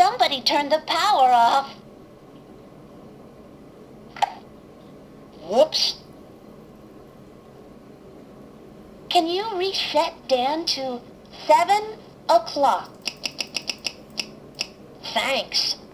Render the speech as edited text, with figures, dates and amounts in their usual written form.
Somebody turned the power off. Whoops. Can you reset Dan to 7 o'clock? Thanks.